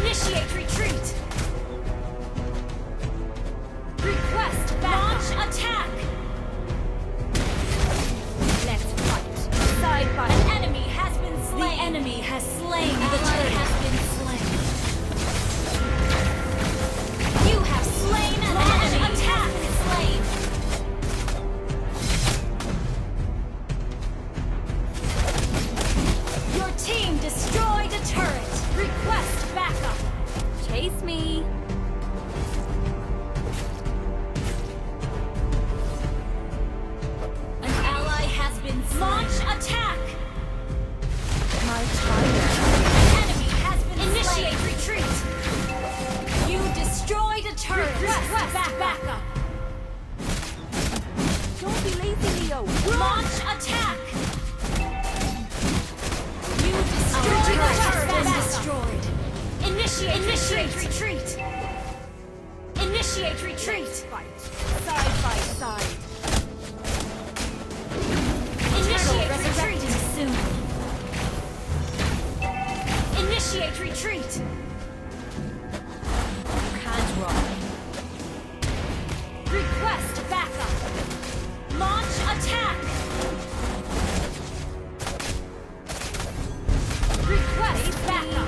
Initiate retreat. Request launch attack. Let's fight. Side by an enemy has been slain. The enemy has slain the turret. Has been slain. You have slain an enemy. Attack slain. Your team destroyed a turret. Request backup. Chase me. An ally has been slain. Launch attack. My tiger. An enemy has been initiate slain. Retreat. You destroyed a turret. Request backup. Don't be lazy, Leo. Launch attack. You destroyed the turret. Destroyed. Initiate retreat. Initiate retreat. Fight. Side by side. Initiate retreat soon. Initiate retreat. You can't run. Request backup. Launch attack. Request backup.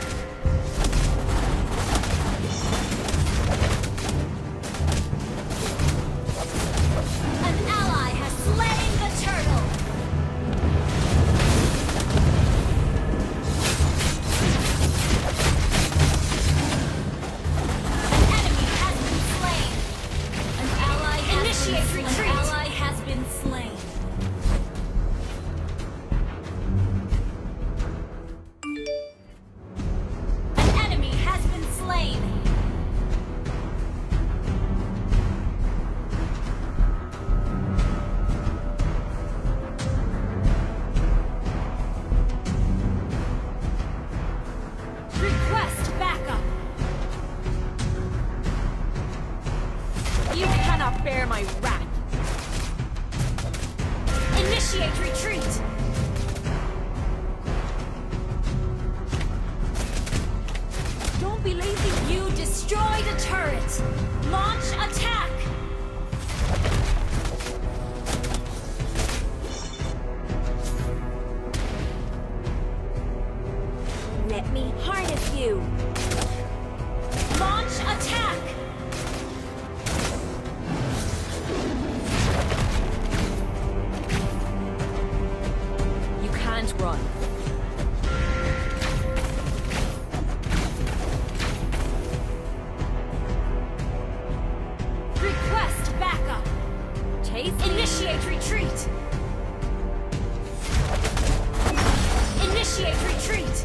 An ally has slain the turtle. An enemy has been slain. An ally has initiate retreat. An ally has been slain. An enemy has been slain. Request backup. You cannot bear my wrath. Initiate retreat. Don't be lazy. You destroyed a turret. Launch attack. Let me harness you. Launch attack. You can't run. Request backup. Chase. Initiate retreat. Initiate retreat.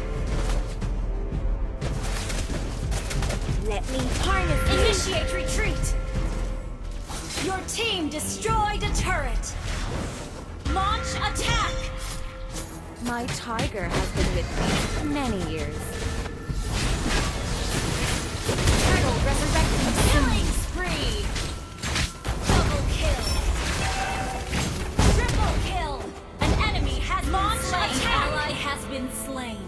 Let me harness. Initiate retreat. Your team destroyed a turret. Launch attack. My tiger has been with me many years. Turtle resurrecting. Killing spree. Double kill. Triple kill. An enemy has launched slain. An ally has been slain.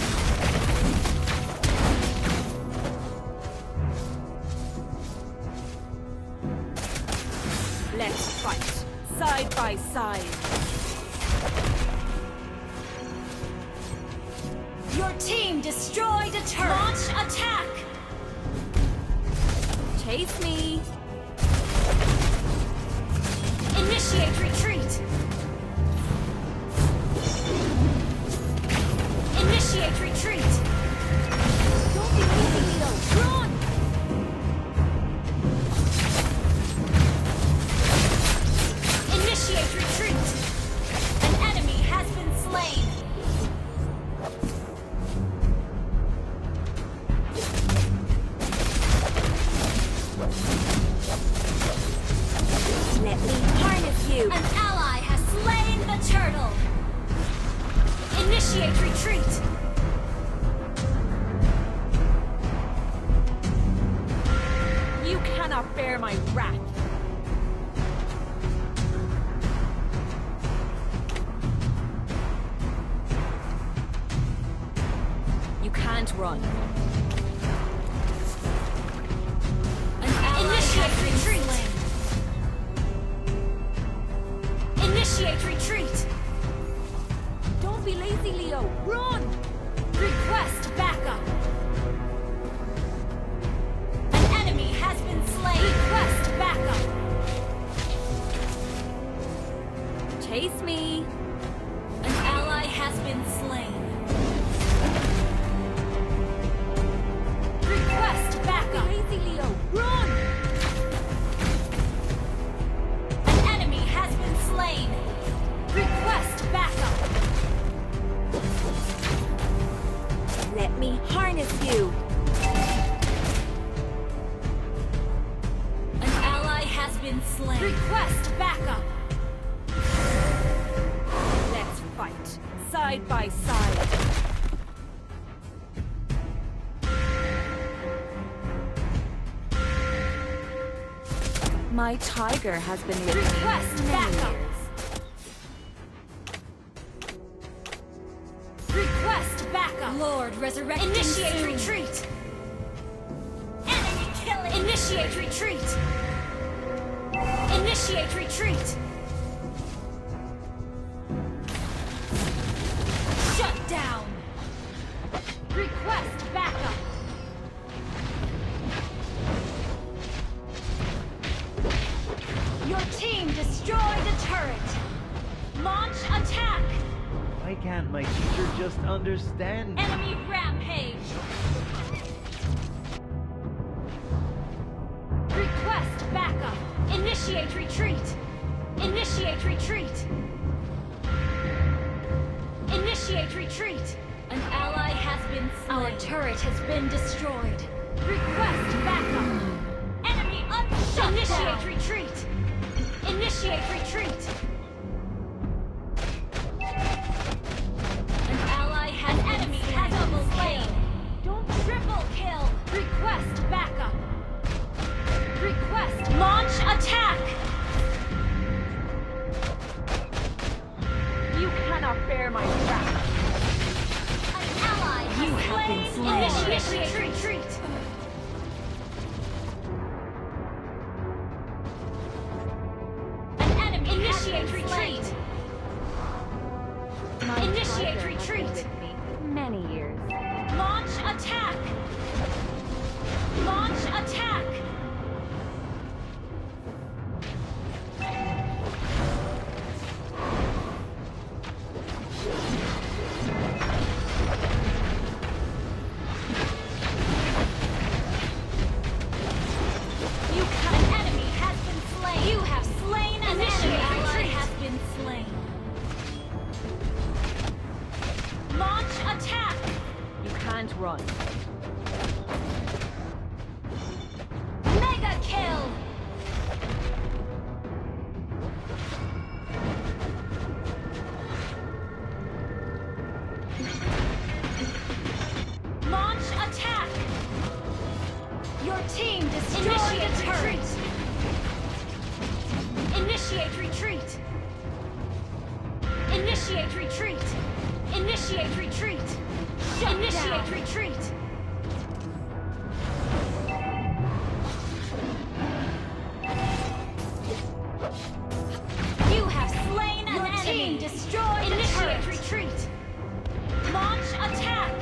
Let's fight, side by side. Your team destroyed a turret. Launch attack. Chase me. Initiate retreat. Initiate retreat. Don't be leaving me alone. Run! Initiate retreat! An enemy has been slain! Let me harness you! An ally has slain the turtle! Initiate retreat! You cannot bear my wrath! You can't run. Initiate retreat. Initiate retreat. Don't be lazy, Leo. Run! Request backup. An enemy has been slain. Request backup. Chase me. An ally has been slain. Request backup. Lazy Leo, run! An enemy has been slain. Request backup. Let me harness you. An ally has been slain. Request backup. Let's fight side by side. My tiger has been with me for many years. Request backup. Lord, resurrect. Initiate retreat. Enemy killing. Initiate retreat. Initiate retreat. Shut down. Request backup. Your team destroyed a turret. Launch attack. Why can't my teacher just understand? Enemy rampage. Request backup. Initiate retreat. Initiate retreat. Initiate retreat. An ally has been slain. Our turret has been destroyed. Request backup. Enemy shut Initiate down. Retreat. Initiate retreat. An ally has enemy has double slain. Don't triple kill. Request backup. Request launch attack. You cannot bear my wrath. An ally has been slain. Initiate retreat. Initiate retreat. Initiate retreat. Many years. Launch attack. Launch attack. An enemy has been slain. You have slain an enemy. Ally has been slain. Launch attack. You can't run. Mega kill. Launch attack. Your team destroyed a turret. Initiate retreat. Initiate retreat. Initiate retreat. Initiate retreat. You have slain an enemy. Team destroyed. Initiate retreat. Launch attack.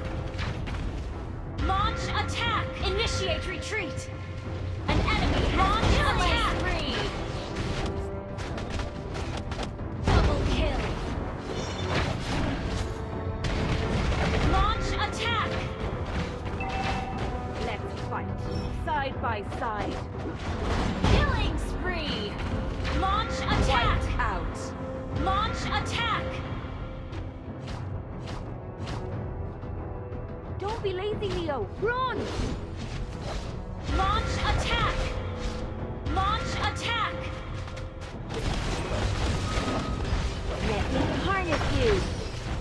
Launch attack. Initiate retreat. An enemy launch attack. Spree. Double kill. Launch attack. Let's fight side by side. Killing spree. Launch attack. Wipe out. Launch attack. Don't be lazy, Leo. Run! Launch attack. Launch attack. Let me harness you.